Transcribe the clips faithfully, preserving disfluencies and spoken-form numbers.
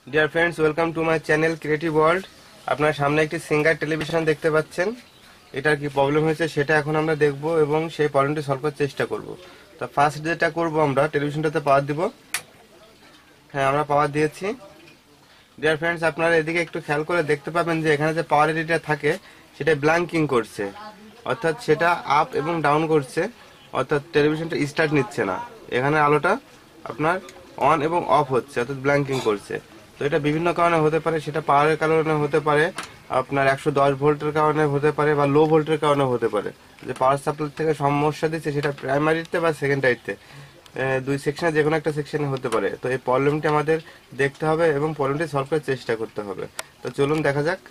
Deer friends, welcome to my channel creative world. আপনার সামনে একটি সিঙ্গার টেলিভিশন দেখতে পাচ্ছেন। এটার কি প্রবলেম হয়েছে সেটা এখন আমরা দেখব এবং সেই প্রবলেমটি সলভ করার চেষ্টা করব। তো ফার্স্ট যেটা করব, আমরা টেলিভিশনটাতে পাওয়ার দিব। হ্যাঁ, আমরা পাওয়ার দিয়েছি। ডিয়ার ফ্রেন্ডস, আপনারা এদিকে একটু খেয়াল করে দেখতে পাবেন যে এখানে যে পাওয়ার এরিয়াটা থাকে সেটা ব্ল্যাঙ্কিং করছে, অর্থাৎ সেটা আপ এবং ডাউন করছে, অর্থাৎ টেলিভিশনটা স্টার্ট নিচ্ছে না। এখানে আলোটা আপনার অন এবং অফ হচ্ছে, অর্থাৎ ব্ল্যাঙ্কিং করছে। তো এটা বিভিন্ন কারণে হতে পারে, সেটা পাওয়ারের কারণে হতে পারে, আপনার একশো দশ ভোল্টের কারণে হতে পারে, বা লো ভোল্টের কারণে হতে পারে। যে পাওয়ার সাপ্লাই থেকে সমস্যা দিচ্ছে সেটা প্রাইমারিতে বা সেকেন্ডারিতে, দুই সেকশনে যে কোনো একটা সেকশনে হতে পারে। তো এই প্রবলেমটি আমাদের দেখতে হবে এবং প্রবলেমটি সলভ করার চেষ্টা করতে হবে। তো চলুন দেখা যাক।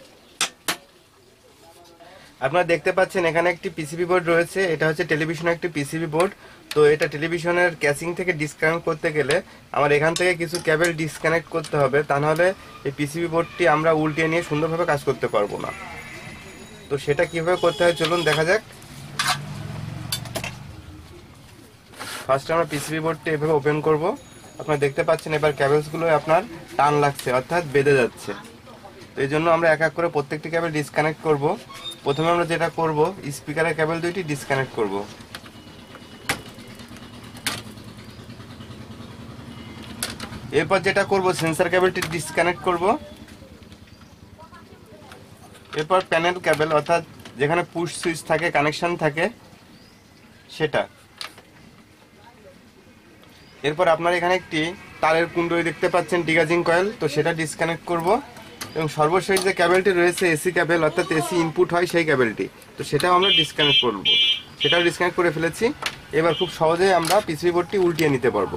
আপনারা দেখতে পাচ্ছেন এখানে একটি পিসিবি বোর্ড রয়েছে। এটা হচ্ছে টেলিভিশনের একটি পিসিবি বোর্ড। তো এটা টেলিভিশনের ক্যাসিং থেকে ডিসকানেক্ট করতে গেলে আমার এখান থেকে কিছু কেবল ডিসকানেক্ট করতে হবে, তা নাহলে এই পিসিবি বোর্ডটি আমরা উল্টিয়ে নিয়ে সুন্দরভাবে কাজ করতে পারবো না। তো সেটা কিভাবে করতে হয় চলুন দেখা যাক। ফার্স্ট আমরা পিসিবি বোর্ডটি এভাবে ওপেন করব। আপনারা দেখতে পাচ্ছেন এবার কেবলসগুলো আপনার টান লাগছে, অর্থাৎ বেঁধে যাচ্ছে। তো এই জন্য আমরা এক এক করে প্রত্যেকটি কেবল ডিসকানেক্ট করব। প্রথমে আমরা যেটা করব, স্পিকারের কেবল দুইটি ডিসকানেক্ট করব। এরপর যেটা করব, সেন্সর কেবলটি ডিসকানেক্ট করব। এরপর প্যানেল কেবল, অর্থাৎ যেখানে পুশ সুইচ থাকে, কানেকশন থাকে সেটা। এরপর আপনার এখানে একটি তারের কুণ্ডলী দেখতে পাচ্ছেন, ডিগাজিং কয়েল, তো সেটা ডিসকানেক্ট করব। এবং সর্বশেষ যে কেবলটি রয়েছে এসি কেবল, অর্থাৎ এসি ইনপুট হয় সেই কেবলটি, তো সেটাও আমরা ডিসকানেক্ট করব। সেটাও ডিসকানেক্ট করে ফেলেছি। এবার খুব সহজেই আমরা পিসিবি বোর্ডটি উল্টিয়ে নিতে পারবো।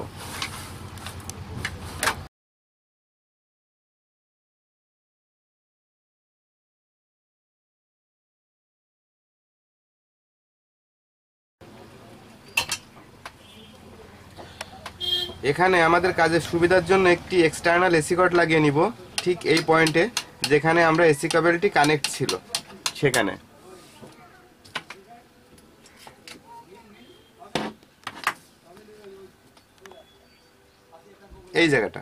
এখানে আমাদের কাজের সুবিধার জন্য একটি এক্সটার্নাল এসি কর্ড লাগিয়ে নিব, ঠিক এই পয়েন্টে যেখানে আমরা এসি কেবলটি কানেক্ট ছিল সেখানে। এই জায়গাটা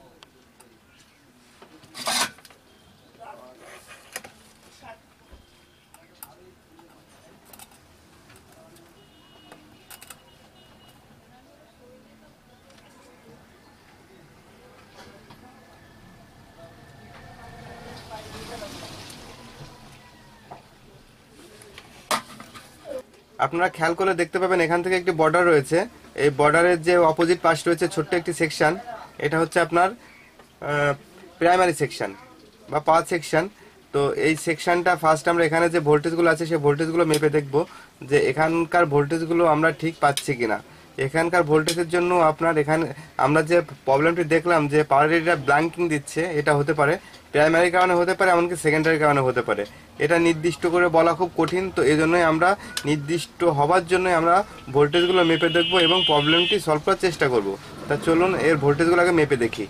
আপনারা খেয়াল করে দেখতে পাবেন এখান থেকে একটি বর্ডার রয়েছে। এই বর্ডারের যে অপোজিট পাশ রয়েছে ছোট্ট একটি সেকশন, এটা হচ্ছে আপনার প্রাইমারি সেকশন বা পাওয়ার সেকশন। তো এই সেকশনটা ফার্স্ট আমরা এখানে যে ভোল্টেজগুলো আছে সেই ভোল্টেজগুলো মেপে দেখব যে এখানকার ভোল্টেজগুলো আমরা ঠিক পাচ্ছি কিনা। এখানকার ভোল্টেজের জন্য আপনার এখানে আমরা যে প্রবলেমটি দেখলাম যে পাওয়ার এরিয়া ব্ল্যাঙ্কিং দিচ্ছে, এটা হতে পারে প্রাইমারি কারণে, হতে পারে এমনকি সেকেন্ডারি কারণে হতে পারে। এটা নির্দিষ্ট করে বলা খুব কঠিন। তো এই জন্যই আমরা নির্দিষ্ট হবার জন্যই আমরা ভোল্টেজগুলো মেপে দেখব এবং প্রবলেমটি সলভ করার চেষ্টা করব। তা চলুন এর ভোল্টেজগুলো আগে মেপে দেখি।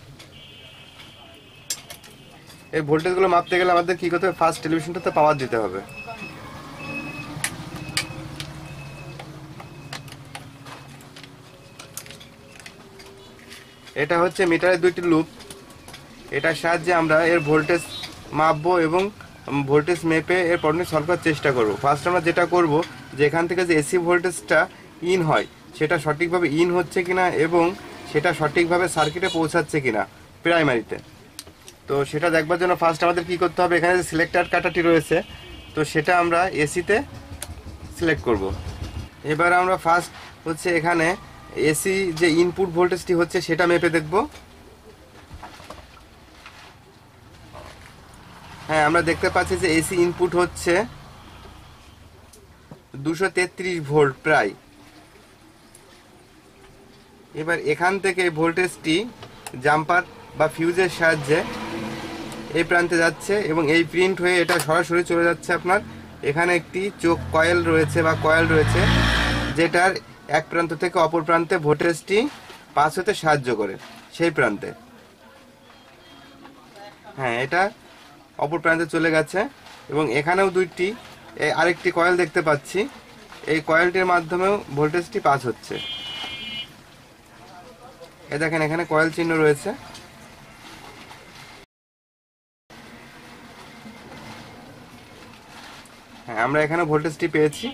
এই ভোল্টেজগুলো মাপতে গেলে আমাদের কী করতে হবে, ফার্স্ট টেলিভিশনটাতে পাওয়ার দিতে হবে। এটা হচ্ছে মিটারের দুইটি লুপ। এটার সাহায্যে আমরা এর ভোল্টেজ মাপবো এবং ভোল্টেজ মেপে এর প্রবলেম সলভ করার চেষ্টা করব। ফার্স্ট আমরা যেটা করব, যে এখান থেকে যে এসি ভোল্টেজটা ইন হয় সেটা সঠিকভাবে ইন হচ্ছে কিনা এবং সেটা সঠিকভাবে সার্কিটে পৌঁছাচ্ছে কিনা প্রাইমারিতে। তো সেটা দেখবার জন্য ফার্স্ট আমাদের কি করতে হবে, এখানে যে সিলেক্টার কাটাটি রয়েছে তো সেটা আমরা এসিতে সিলেক্ট করব। এবার আমরা ফার্স্ট হচ্ছে এখানে এসি যে ইনপুট ভোল্টেজটি হচ্ছে সেটা মেপে দেখব। হ্যাঁ, আমরা দেখতে পাচ্ছি যে এসি ইনপুট হচ্ছে দুশো তেত্রিশ ভোল্ট প্রায়। এবার এখান থেকে ভোল্টেজটি জাম্পার বা ফিউজের সাহায্যে এই প্রান্তে যাচ্ছে এবং এই প্রিন্ট হয়ে এটা সরাসরি চলে যাচ্ছে আপনার এখানে একটি চোখ কয়েল রয়েছে বা কয়েল রয়েছে, যেটার এক প্রান্ত থেকে অপর প্রান্তে ভোল্টেজটি পাস হতে সাহায্য করে সেই প্রান্তে। হ্যাঁ, এটা অপর প্রান্তে চলে গেছে এবং এখানেও দুইটি আরেকটি কয়েল দেখতে পাচ্ছি। এই কয়েলটির মাধ্যমেও ভোল্টেজটি পাস হচ্ছে। এ দেখেন এখানে কয়েল চিহ্ন রয়েছে। আমরা এখানে ভোল্টেজটি পেয়েছি।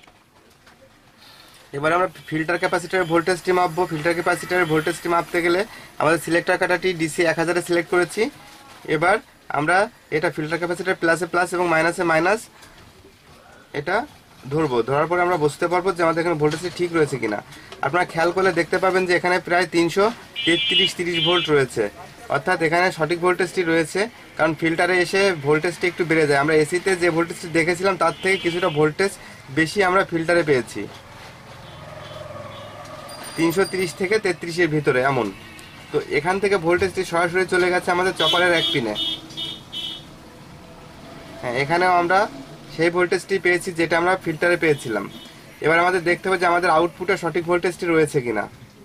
এবার আমরা ফিল্টার ক্যাপাসিটরের ভোল্টেজটি মাপবো। ফিল্টার ক্যাপাসিটরের ভোল্টেজটি মাপতে গেলে আমাদের সিলেক্টর কাটাটি ডিসি এক হাজারে সিলেক্ট করেছি। এবার আমরা এটা ফিল্টার ক্যাপাসিটর প্লাসে প্লাস এবং মাইনাসে মাইনাস এটা ধরবো। ধরার পরে আমরা বুঝতে পারবো যে আমাদের এখানে ভোল্টেজটি ঠিক রয়েছে কিনা। আপনারা খেয়াল করলে দেখতে পাবেন যে এখানে প্রায় তিনশো তেত্রিশ তিরিশ ভোল্ট রয়েছে, অর্থাৎ এখানে সঠিক ভোল্টেজটি রয়েছে। কারণ ফিল্টারে এসে ভোল্টেজটি একটু বেড়ে যায়। আমরা এসিতে যে ভোল্টেজটি দেখেছিলাম তার থেকে কিছুটা ভোল্টেজ বেশি আমরা ফিল্টারে পেয়েছি, তিনশো তিরিশ থেকে তেত্রিশের ভিতরে এমন। তো এখান থেকে ভোল্টেজটি সরাসরি চলে গেছে আমাদের চপারের এক পিনে। হ্যাঁ, এখানেও আমরা সেই ভোল্টেজটি পেয়েছি যেটা আমরা ফিল্টারে পেয়েছিলাম। এবার আমাদের দেখতে হবে যে আমাদের আউটপুটে সঠিক ভোল্টেজটি রয়েছে কিনা।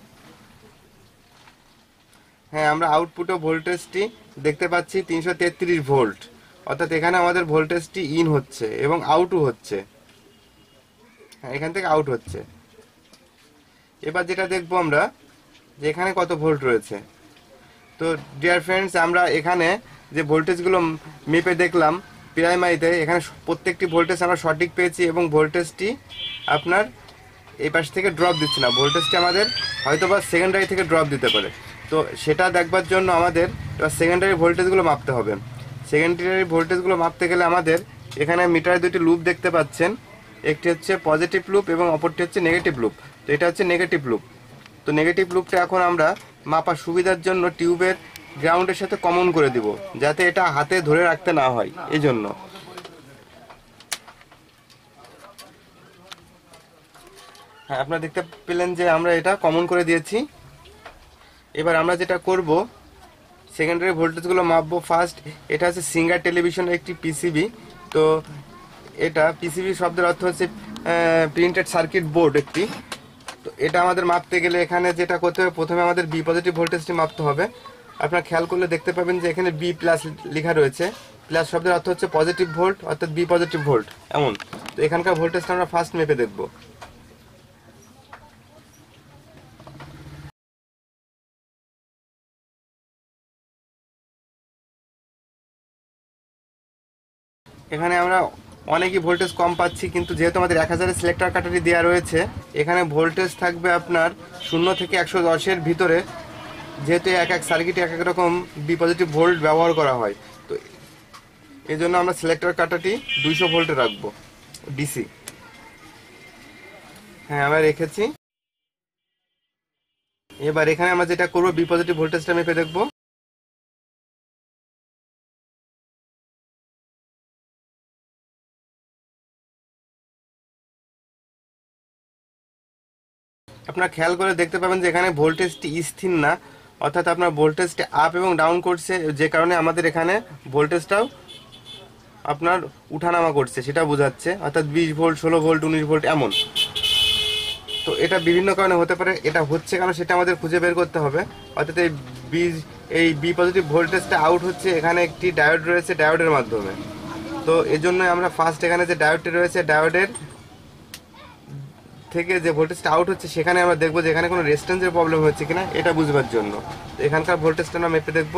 হ্যাঁ, আমরা আউটপুটে ভোল্টেজটি দেখতে পাচ্ছি তিনশো তেত্রিশ ভোল্ট, অর্থাৎ এখানে আমাদের ভোল্টেজটি ইন হচ্ছে এবং আউটও হচ্ছে। হ্যাঁ, এখান থেকে আউট হচ্ছে। এবার যেটা দেখবো আমরা যে এখানে কত ভোল্ট রয়েছে। তো ডিয়ার ফ্রেন্ডস, আমরা এখানে যে ভোল্টেজগুলো মেপে দেখলাম প্রাইমারিতে, এখানে প্রত্যেকটি ভোল্টেজ আমরা সঠিক পেয়েছি এবং ভোল্টেজটি আপনার এই পাশ থেকে ড্রপ দিচ্ছে না। ভোল্টেজটি আমাদের হয়তো বা সেকেন্ডারি থেকে ড্রপ দিতে পারে। তো সেটা দেখবার জন্য আমাদের এবার সেকেন্ডারি ভোল্টেজগুলো মাপতে হবে। সেকেন্ডারি ভোল্টেজগুলো মাপতে গেলে আমাদের এখানে মিটারে দুটি লুপ দেখতে পাচ্ছেন, একটি হচ্ছে পজিটিভ লুপ এবং অপরটি হচ্ছে নেগেটিভ লুপ। তো এটা হচ্ছে নেগেটিভ লুপ। তো নেগেটিভ লুপটা এখন আমরা মাপার সুবিধার জন্য টিউবের গ্রাউন্ডের সাথে কমন করে দিব, যাতে এটা হাতে ধরে রাখতে না হয় এই জন্য। হ্যাঁ, আপনারা দেখতে পেলেন যে আমরা এটা কমন করে দিয়েছি। এবার আমরা যেটা করব সেকেন্ডারি ভোল্টেজগুলো মাপবো। ফার্স্ট, এটা হচ্ছে সিঙ্গার টেলিভিশনের একটি পিসিবি। তো এটা পিসিবি শব্দের অর্থ হচ্ছে প্রিন্টেড সার্কিট বোর্ড একটি। তো এটা আমাদের মাপতে গেলে এখানে যেটা করতে হবে, প্রথমে আমাদের বি পজিটিভ ভোল্টেজটি মাপতে হবে। আপনারা খেয়াল করলে দেখতে পাবেন যে এখানে বি প্লাস লেখা রয়েছে। প্লাস শব্দের অর্থ হচ্ছে পজিটিভ ভোল্ট, অর্থাৎ বি পজিটিভ ভোল্ট এমন। তো এখানকার ভোল্টেজটা আমরা ফার্স্ট মেপে দেখব। এখানে আমরা অনেকই ভোল্টেজ কম পাচ্ছি, কিন্তু যেহেতু আমাদের এক হাজারের সিলেক্টর কাটারি দেওয়া রয়েছে, এখানে ভোল্টেজ থাকবে আপনার শূন্য থেকে একশো দশের ভিতরে। যেহেতু এক এক সার্কিটে এক এক রকম বি পজিটিভ ভোল্ট ব্যবহার করা হয়, তো এই জন্য আমরা সিলেক্টর কাটাটি দুইশো ভোল্টে রাখবো ডিসি। হ্যাঁ, আমরা রেখেছি। এবার এখানে আমরা যেটা করবো, বি পজিটিভ ভোল্টেজটা মেপে দেখবো। আপনারা খেয়াল করে দেখতে পাবেন যে এখানে ভোল্টেজটি স্থির না, অর্থাৎ আপনার ভোল্টেজটি আপ এবং ডাউন করছে, যে কারণে আমাদের এখানে ভোল্টেজটাও আপনার উঠানামা করছে সেটা বোঝাচ্ছে, অর্থাৎ বিশ ভোল্ট ষোলো ভোল্ট উনিশ ভোল্ট এমন। তো এটা বিভিন্ন কারণে হতে পারে। এটা হচ্ছে কারণ সেটা আমাদের খুঁজে বের করতে হবে। অর্থাৎ এই বিজ এই বি পজিটিভ ভোল্টেজটা আউট হচ্ছে এখানে একটি ডায়োড রয়েছে, ডায়োডের মাধ্যমে। তো এই জন্য আমরা ফার্স্ট এখানে যে ডায়োডটি রয়েছে, ডায়োডের থেকে যে ভোল্টেজটা আউট হচ্ছে সেখানে আমরা দেখবো যে এখানে কোনো রেজিস্ট্যান্সের প্রবলেম হচ্ছে কিনা, এটা বুঝবার জন্য। তো এখানকার ভোল্টেজটা আমরা মেপে দেখব।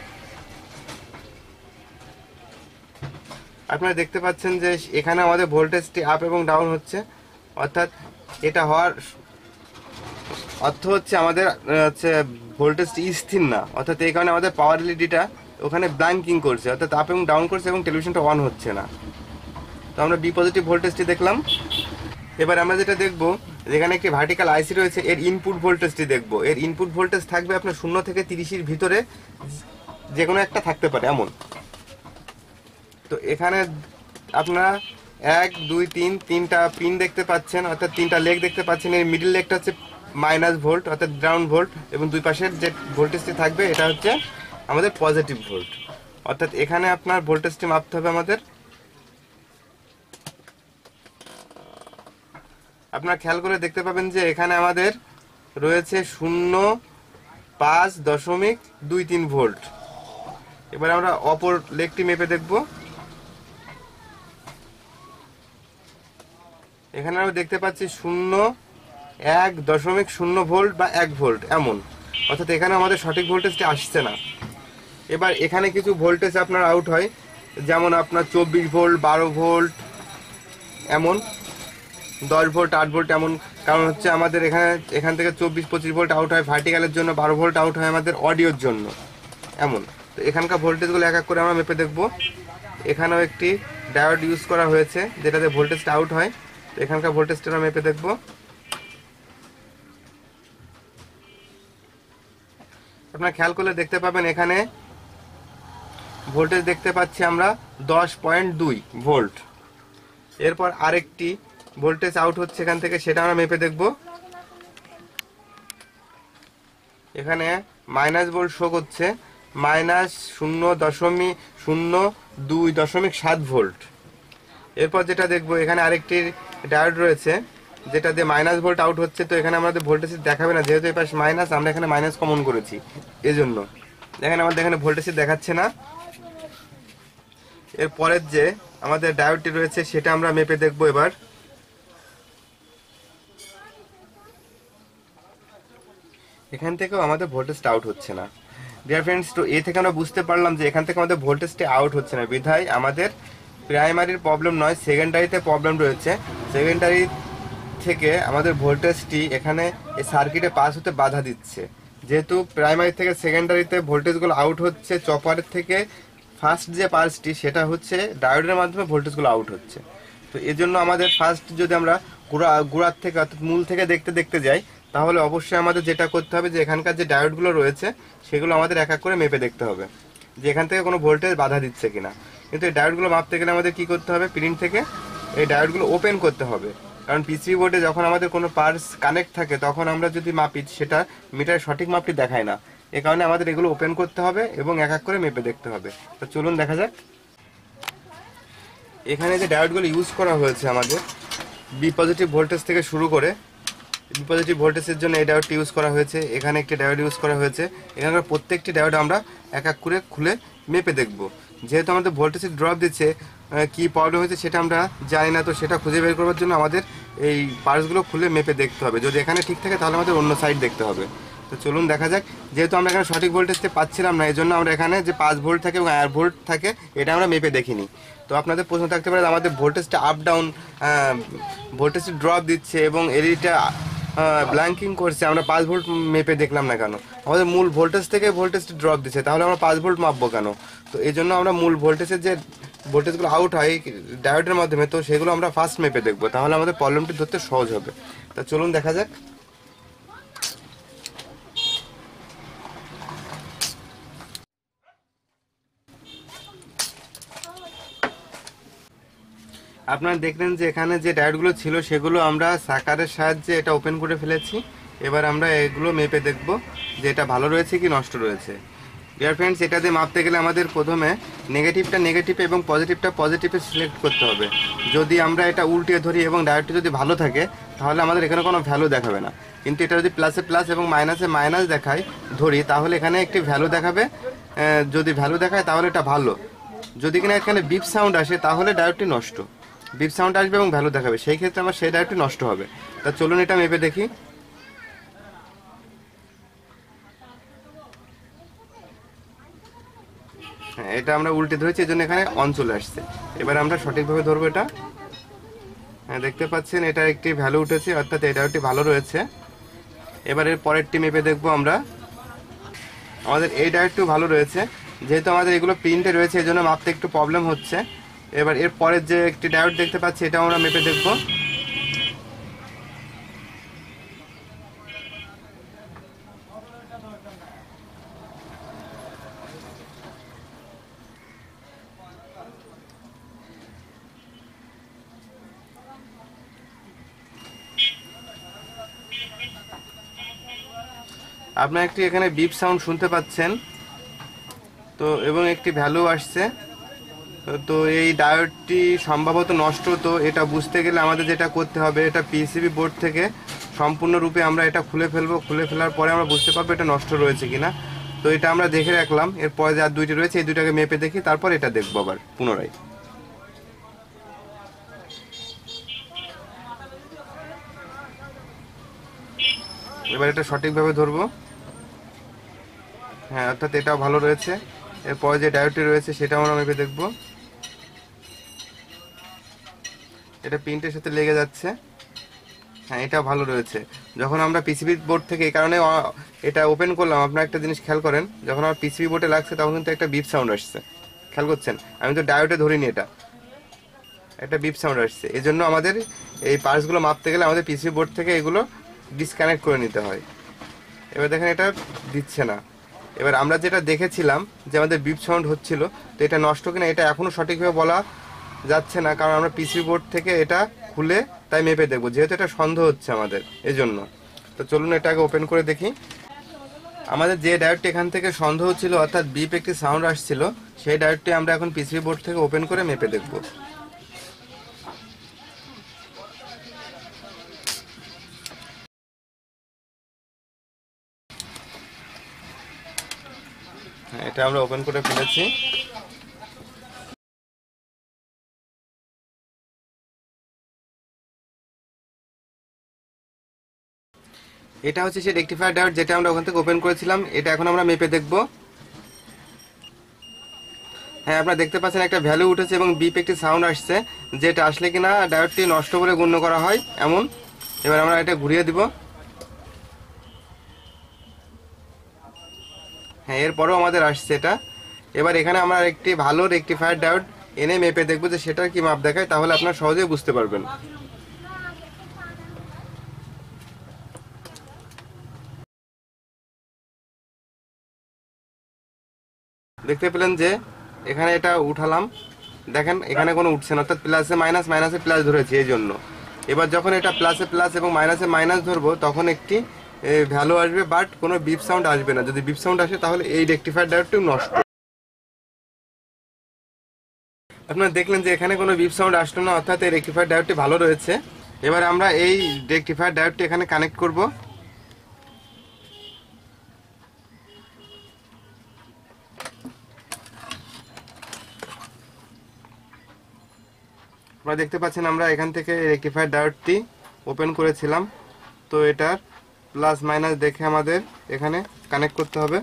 আপনারা দেখতে পাচ্ছেন যে এখানে আমাদের ভোল্টেজটি আপ এবং ডাউন হচ্ছে, অর্থাৎ এটা হওয়ার অর্থ হচ্ছে আমাদের হচ্ছে ভোল্টেজটি স্থির না, অর্থাৎ এই কারণে আমাদের পাওয়ার এলইডিটা ওখানে ব্ল্যাঙ্কিং করছে, অর্থাৎ আপ এবং ডাউন করছে এবং টেলিভিশনটা অন হচ্ছে না। তো আমরা বি পজিটিভ ভোল্টেজটি দেখলাম। এবার আমরা যেটা দেখবো, যেখানে একটি ভার্টিক্যাল আইসি রয়েছে, এর ইনপুট ভোল্টেজটি দেখবো। এর ইনপুট ভোল্টেজ থাকবে আপনার শূন্য থেকে তিরিশের ভিতরে, যে কোনো একটা থাকতে পারে এমন। তো এখানে আপনারা এক দুই তিন তিনটা পিন দেখতে পাচ্ছেন, অর্থাৎ তিনটা লেগ দেখতে পাচ্ছেন। এর মিডিল লেগটা হচ্ছে মাইনাস ভোল্ট, অর্থাৎ গ্রাউন্ড ভোল্ট, এবং দুই পাশের যে ভোল্টেজটি থাকবে এটা হচ্ছে আমাদের পজিটিভ ভোল্ট। অর্থাৎ এখানে আপনার ভোল্টেজটি মাপতে হবে আমাদের। আপনারা খেয়াল করে দেখতে পাবেন যে এখানে আমাদের রয়েছে শূন্য পাঁচ দশমিক দুই তিন ভোল্ট। এবার আমরা অপর লেগটি মেপে দেখব। এখানে আমরা দেখতে পাচ্ছি শূন্য এক দশমিক শূন্য ভোল্ট বা এক ভোল্ট এমন, অর্থাৎ এখানে আমাদের সঠিক ভোল্টেজটি আসছে না। এবার এখানে কিছু ভোল্টেজ আপনার আউট হয়, যেমন আপনার চব্বিশ ভোল্ট, বারো ভোল্ট, এমন দশ ভোল্ট আট ভোল্ট এমন, কারণ হচ্ছে আমাদের এখানে এখান থেকে চব্বিশ পঁচিশ ভোল্ট আউট হয় ভার্টিক্যালের জন্য, বারো ভোল্ট আউট হয় আমাদের অডিওর জন্য এমন। তো এখানকার ভোল্টেজগুলো এক এক করে আমরা মেপে দেখব। এখানেও একটি ডায়োড ইউজ করা হয়েছে যেটাতে ভোল্টেজটা আউট হয়, তো এখানকার ভোল্টেজটা আমরা মেপে দেখব। আপনারা খেয়াল করলে দেখতে পাবেন এখানে ভোল্টেজ দেখতে পাচ্ছি আমরা দশ পয়েন্ট দুই ভোল্ট। এরপর আরেকটি ভোল্টেজ আউট হচ্ছে এখান থেকে, সেটা আমরা মেপে দেখব। এখানে মাইনাস ভোল্ট শো করছে, মাইনাস শূন্য দশমিক শূন্য দুই দশমিক সাত ভোল্ট। এরপর যেটা দেখবো এখানে আরেকটি ডায়োড রয়েছে যেটা দিয়ে মাইনাস ভোল্ট আউট হচ্ছে, তো এখানে আমাদের ভোল্টেজ দেখাবে না যেহেতু এই পাশে মাইনাস, আমরা এখানে মাইনাস কমন করেছি এজন্য দেখেন আমাদের এখানে ভোল্টেজ দেখাচ্ছে না। এর পরের যে আমাদের ডায়োডটি রয়েছে সেটা আমরা মেপে দেখবো এবার। এখান থেকেও আমাদের ভোল্টেজটা আউট হচ্ছে না ডিয়ার ফ্রেন্ডস। তো এ থেকে আমরা বুঝতে পারলাম যে এখান থেকে আমাদের ভোল্টেজটা আউট হচ্ছে না, বিধায় আমাদের প্রাইমারির প্রবলেম নয়, সেকেন্ডারিতে প্রবলেম রয়েছে। সেকেন্ডারি থেকে আমাদের ভোল্টেজটি এখানে এই সার্কিটে পাস হতে বাধা দিচ্ছে, যেহেতু প্রাইমারি থেকে সেকেন্ডারিতে ভোল্টেজগুলো আউট হচ্ছে চপারের থেকে ফার্স্ট যে পালসটি সেটা হচ্ছে ডায়োডের মাধ্যমে ভোল্টেজগুলো আউট হচ্ছে। তো এই জন্য আমাদের ফার্স্ট যদি আমরা গোড়া গোড়ার থেকে অর্থাৎ মূল থেকে দেখতে দেখতে যাই তাহলে অবশ্যই আমাদের যেটা করতে হবে যে এখানকার যে ডায়োডগুলো রয়েছে সেগুলো আমাদের এক এক করে মেপে দেখতে হবে যে এখান থেকে কোনো ভোল্টেজ বাধা দিচ্ছে কিনা। কিন্তু এই ডায়োডগুলো মাপতে গেলে আমাদের কি করতে হবে, প্রিন্ট থেকে এই ডায়োডগুলো ওপেন করতে হবে, কারণ পিসিবি বোর্ডে যখন আমাদের কোনো পার্টস কানেক্ট থাকে তখন আমরা যদি মাপি সেটা মিটারের সঠিক মাপটি দেখায় না, এ কারণে আমাদের এগুলো ওপেন করতে হবে এবং এক এক করে মেপে দেখতে হবে। তো চলুন দেখা যাক। এখানে যে ডায়োডগুলো ইউজ করা হয়েছে আমাদের বি পজিটিভ ভোল্টেজ থেকে শুরু করে, বি পজিটিভ ভোল্টেজের জন্য এই ডায়োডটি ইউজ করা হয়েছে, এখানে একটি ডায়োড ইউজ করা হয়েছে। এখানকার প্রত্যেকটি ডায়োড আমরা এক এক করে খুলে মেপে দেখব। যেহেতু আমাদের ভোল্টেজের ড্রপ দিচ্ছে, কি প্রবলেম হয়েছে সেটা আমরা জানি না, তো সেটা খুঁজে বের করার জন্য আমাদের এই পার্টসগুলো খুলে মেপে দেখতে হবে। যদি এখানে ঠিক থাকে তাহলে আমাদের অন্য সাইড দেখতে হবে। তো চলুন দেখা যাক। যেহেতু আমরা এখানে সঠিক ভোল্টেজটা পাচ্ছিলাম না, এই জন্য আমরা এখানে যে পাঁচ ভোল্ট থাকে এবং আট ভোল্ট থাকে এটা আমরা মেপে দেখিনি। তো আপনাদের প্রশ্ন থাকতে পারে আমাদের ভোল্টেজটা আপ ডাউন ভোল্টেজটা ড্রপ দিচ্ছে এবং এলইডিটা ব্ল্যাঙ্কিং করছে, আমরা পাঁচ ভোল্ট মেপে দেখলাম না কেন? আমাদের মূল ভোল্টেজ থেকে ভোল্টেজটা ড্রপ দিচ্ছে, তাহলে আমরা পাঁচ ভোল্ট মাপবো কেন? তো এই জন্য আমরা মূল ভোল্টেজের যে ভোল্টেজগুলো আউট হয় ডায়োডের মাধ্যমে, তো সেগুলো আমরা ফার্স্ট মেপে দেখবো, তাহলে আমাদের প্রবলেমটি ধরতে সহজ হবে। তা চলুন দেখা যাক। আপনারা দেখলেন যে এখানে যে ডায়োডগুলো ছিল সেগুলো আমরা সাকারের সাহায্যে এটা ওপেন করে ফেলেছি। এবার আমরা এগুলো মেপে দেখব যে এটা ভালো রয়েছে কি নষ্ট রয়েছে। ডিয়ার ফ্রেন্ডস, এটা দিয়ে মাপতে গেলে আমাদের প্রথমে নেগেটিভটা নেগেটিভ এবং পজিটিভটা পজিটিভে সিলেক্ট করতে হবে। যদি আমরা এটা উল্টে ধরি এবং ডায়োডটা যদি ভালো থাকে তাহলে আমাদের এখানে কোনো ভ্যালু দেখাবে না, কিন্তু এটা যদি প্লাসে প্লাস এবং মাইনাসে মাইনাস দেখায় ধরি তাহলে এখানে একটি ভ্যালু দেখাবে। যদি ভ্যালু দেখায় তাহলে এটা ভালো, যদি কিনা এখানে বিপ সাউন্ড আসে তাহলে ডায়োডটি নষ্ট। বিপ সাউন্ড আসবে এবং ভ্যালু দেখাবে, সেই ক্ষেত্রে আমার সেই ডায়োডটি নষ্ট হবে। তা চলুন এটা মেপে দেখি। হ্যাঁ, এটা আমরা উল্টে ধরেছি, এই জন্য এখানে অন চলে আসছে। এবার আমরা সঠিকভাবে ধরবো এটা। হ্যাঁ, দেখতে পাচ্ছেন এটা একটি ভ্যালু উঠেছে, অর্থাৎ এই ডায়োডটি ভালো রয়েছে। এবার এর পরেরটি মেপে দেখবো আমরা। আমাদের এই ডায়োডটিও ভালো রয়েছে, যেহেতু আমাদের এগুলো প্রিন্টে রয়েছে এই জন্য মাপতে একটু প্রবলেম হচ্ছে। এবার এর পরের যে একটি ডায়োড দেখতে পাচ্ছি এটাও আমরা মেপে দেখব। আপনারা একটি এখানে বিপ সাউন্ড শুনতে পাচ্ছেন, তো এবং একটি ভ্যালু আসছে। তো এই ডায়োডটি সম্ভবত নষ্ট। তো এটা বুঝতে গেলে আমাদের যেটা করতে হবে, এটা পিসিবি বোর্ড থেকে সম্পূর্ণরূপে আমরা এটা খুলে ফেলবো। খুলে ফেলার পরে আমরা বুঝতে পারবো এটা নষ্ট রয়েছে কিনা। তো এটা আমরা দেখে রাখলাম। এরপরে যে আর দুইটি রয়েছে এই দুইটাকে মেপে দেখি, তারপর এটা দেখবো আবার পুনরায়। এবার এটা সঠিকভাবে ধরবো। হ্যাঁ, অর্থাৎ এটাও ভালো রয়েছে। এরপরে যে ডায়োডটি রয়েছে সেটাও আমরা মেপে দেখবো। এটা প্রিন্টের সাথে লেগে যাচ্ছে। হ্যাঁ, এটা ভালো রয়েছে। যখন আমরা পিসিবি বোর্ড থেকে এই কারণে এটা ওপেন করলাম, আপনারা একটা জিনিস খেয়াল করেন, যখন আমার পিসিবি বোর্ডে লাগছে তখন কিন্তু একটা বিপ সাউন্ড আসছে, খেয়াল করছেন? আমি তো ডায়োডে ধরিনি, এটা একটা বিপ সাউন্ড আসছে। এই জন্য আমাদের এই পার্টসগুলো মাপতে গেলে আমাদের পিসিবি বোর্ড থেকে এগুলো ডিসকানেক্ট করে নিতে হয়। এবার দেখেন এটা দিচ্ছে না। এবার আমরা যেটা দেখেছিলাম যে আমাদের বিপ সাউন্ড হচ্ছিল, তো এটা নষ্ট কিনা এটা এখনও সঠিকভাবে বলা যাচ্ছে না, কারণ আমরা পিসিবি বোর্ড থেকে এটা খুলে তাই মেপে দেখবো, যেহেতু এটা সন্দেহ হচ্ছে আমাদের এই জন্য। তো চলুন এটাকে ওপেন করে দেখি। আমাদের যে ডায়োডটি এখান থেকে সন্দেহ ছিল, অর্থাৎ বিপ একটি সাউন্ড আসছিল, সেই ডায়োডটি আমরা এখন পিসিবি বোর্ড থেকে ওপেন করে মেপে দেখব। হ্যাঁ, এটা আমরা ওপেন করে ফেলেছি। এটা হচ্ছে সেই রেকটিফায়ার ডায়োড যেটা আমরা ওখান থেকে ওপেন করেছিলাম। এটা এখন আমরা মেপে দেখব। হ্যাঁ, আপনারা দেখতে পাচ্ছেন একটা ভ্যালু উঠেছে এবং বিপ একটি সাউন্ড আসছে, যেটা আসলে কিনা ডায়োডটি নষ্ট বলে গণ্য করা হয় এমন। এবার আমরা এটা ঘুরিয়ে দিব। হ্যাঁ, এরপরেও আমাদের আসছে এটা। এবার এখানে আমরা একটি ভালো রেকটিফায়ার ডায়োড এনে মেপে দেখবো যে সেটার কি মাপ দেখায়, তাহলে আপনারা সহজেই বুঝতে পারবেন। দেখতে পেলেন যে এখানে এটা উঠালাম, দেখেন এখানে কোনো উঠছে না, অর্থাৎ প্লাসে মাইনাস মাইনাসে প্লাস ধরেছি এই জন্য। এবার যখন এটা প্লাসে প্লাস এবং মাইনাসে মাইনাস ধরবো তখন একটি ভ্যালু আসবে, বাট কোনো বিপ সাউন্ড আসবে না। যদি বিপ সাউন্ড আসে তাহলে এই রেকটিফায়ার ডায়োডটি নষ্ট। আপনারা দেখলেন যে এখানে কোনো বিপ সাউন্ড আসলো না, অর্থাৎ এই রেকটিফায়ার ডায়োডটি ভালো রয়েছে। এবার আমরা এই রেকটিফায়ার ডায়োডটি এখানে কানেক্ট করব। আপনারা দেখতে পাচ্ছেন আমরা এখান থেকে রেকটিফায়ার ডায়োডটি ওপেন করেছিলাম, তো এটার প্লাস মাইনাস দেখে আমাদের এখানে কানেক্ট করতে হবে।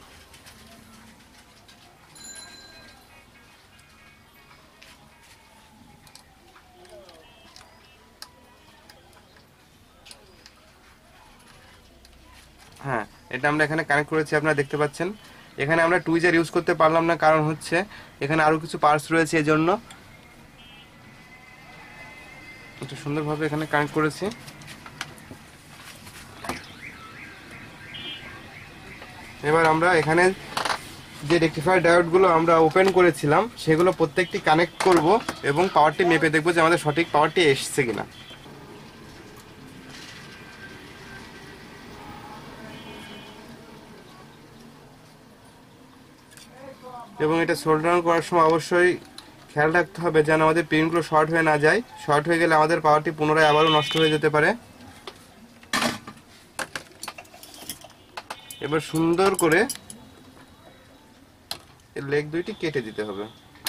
হ্যাঁ, এটা আমরা এখানে কানেক্ট করেছি, আপনারা দেখতে পাচ্ছেন। এখানে আমরা টুইজার ইউজ করতে পারলাম না, কারণ হচ্ছে এখানে আরো কিছু পার্টস রয়েছে, এই জন্য একটু সুন্দরভাবে এখানে কানেক্ট করেছি। এবার আমরা এখানে যে রেকটিফায়ার ডায়োডগুলো আমরা ওপেন করেছিলাম সেগুলো প্রত্যেকটি কানেক্ট করব এবং পাওয়ারটি মেপে দেখব যে আমাদের সঠিক পাওয়ারটি এসছে কিনা। এবং এটা সোল্ডার করার সময় অবশ্যই খেয়াল রাখতে হবে যেন আমাদের পিনগুলো শর্ট হয়ে না যায়। শর্ট হয়ে গেলে আমাদের পাওয়ারটি পুনরায় আবারও নষ্ট হয়ে যেতে পারে। এবার সুন্দর করে এর লেগ দুইটি কেটে দিতে হবে।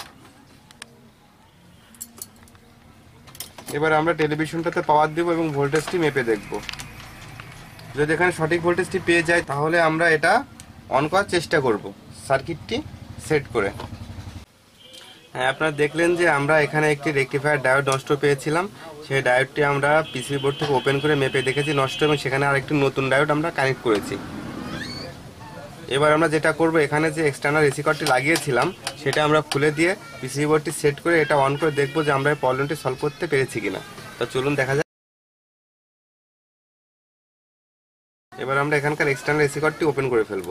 এবার আমরা টেলিভিশনটাতে পাওয়ার দেব এবং ভোল্টেজটি মেপে দেখব। যদি এখানে সঠিক ভোল্টেজটি পেয়ে যায় তাহলে আমরা এটা অন করার চেষ্টা করব সার্কিটটি সেট করে। হ্যাঁ, আপনারা দেখলেন যে আমরা এখানে একটি রেকটিফায়ার ডায়োড নষ্ট পেয়েছিলাম। সেই ডায়োডটি আমরা পিসিবি বোর্ড থেকে ওপেন করে মেপে দেখেছি নষ্ট, এবং সেখানে আরেকটি নতুন ডায়োড আমরা কানেক্ট করেছি। এবার আমরা যেটা করব, এখানে যে এক্সটার্নাল এসি কর্ডটি লাগিয়েছিলাম সেটা আমরা খুলে দিয়ে পিসিবি বোর্ডটি সেট করে এটা অন করে দেখবো যে আমরা এই প্রবলেমটি সলভ করতে পেরেছি কিনা। তো চলুন দেখা যাক। এবার আমরা এখানকার এক্সটার্নাল এসি কর্ডটি ওপেন করে ফেলবো।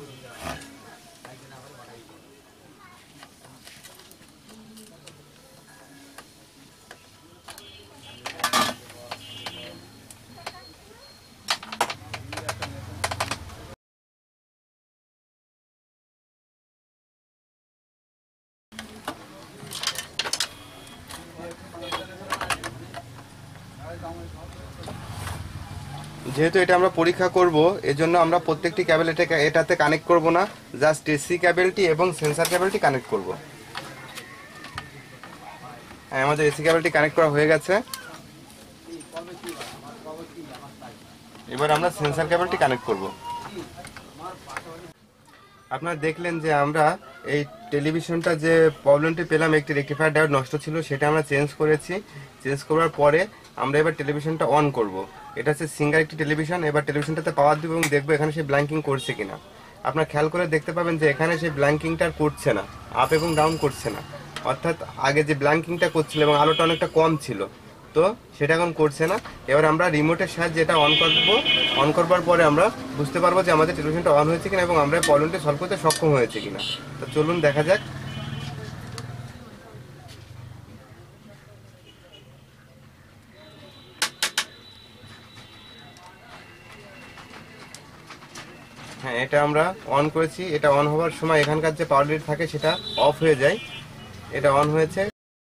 যেহেতু এটা আমরা পরীক্ষা করব, এজন্য আমরা প্রত্যেকটি ক্যাবেল এটাকে এটাতে কানেক্ট করব না, জাস্ট এসি ক্যাবেলটি এবং সেন্সর ক্যাবেলটি কানেক্ট করব। হ্যাঁ, আমাদের এসি ক্যাবেলটি কানেক্ট করা হয়ে গেছে। এবার আমরা সেন্সর ক্যাবেলটি কানেক্ট করব। আপনারা দেখলেন যে আমরা এই টেলিভিশনটা যে প্রবলেমটি পেলাম, একটি রেকটিফায়ার ডায়োড নষ্ট ছিল, সেটা আমরা চেঞ্জ করেছি। চেঞ্জ করার পরে আমরা এবার টেলিভিশনটা অন করব। এটা হচ্ছে সিঙ্গার একটি টেলিভিশন। এবার টেলিভিশনটাতে পাওয়ার দিব এবং দেখবো এখানে সেই ব্ল্যাঙ্কিং করছে কিনা। আপনার খেয়াল করে দেখতে পাবেন যে এখানে সেই ব্ল্যাঙ্কিংটা করছে না, আপ এবং ডাউন করছে না। অর্থাৎ আগে যে ব্ল্যাঙ্কিংটা করছিল এবং আলোটা অনেকটা কম ছিল, তো সেটা এখন করছে না। এবার আমরা রিমোটের সাহায্যে এটা অন করব। অন করবার পরে আমরা বুঝতে পারবো যে আমাদের টেলিভিশনটা অন হয়েছে কিনা এবং আমরা প্রবলেমটি সলভ করতে সক্ষম হয়েছে কিনা। তো চলুন দেখা যাক। হ্যাঁ, এটা আমরা অন করেছি। এটা অন হওয়ার সময় এখানকার যে পাওয়ার লিড থাকে সেটা অফ হয়ে যায়। এটা অন হয়েছে।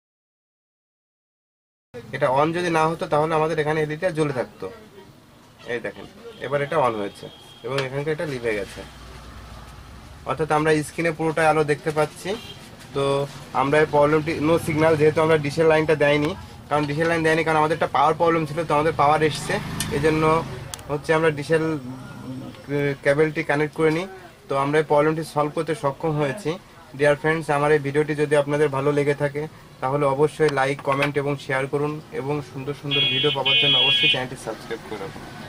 এটা অন যদি না হতো তাহলে আমাদের এখানে এলইডিটা জ্বলে থাকতো। এই দেখেন, এবার এটা অন হয়েছে এবং এখানকার এটা লিভে গেছে। অর্থাৎ আমরা স্ক্রিনে পুরোটা আলো দেখতে পাচ্ছি। তো আমরা এই প্রবলেমটি নো সিগন্যাল, যেহেতু আমরা ডিশের লাইনটা দেয়নি, কারণ ডিশের লাইন দেয়নি কারণ আমাদের একটা পাওয়ার প্রবলেম ছিল, তো আমাদের পাওয়ার এসছে, এই জন্য হচ্ছে আমরা ডিশের কেবলটি কানেক্ট করে নিই। তো আমরা এই প্রবলেমটি সলভ করতে সক্ষম হয়েছি। ডিয়ার ফ্রেন্ডস, আমার এই ভিডিওটি যদি আপনাদের ভালো লেগে থাকে তাহলে অবশ্যই লাইক, কমেন্ট এবং শেয়ার করুন এবং সুন্দর সুন্দর ভিডিও পাওয়ার জন্য অবশ্যই চ্যানেলটি সাবস্ক্রাইব করে রাখুন।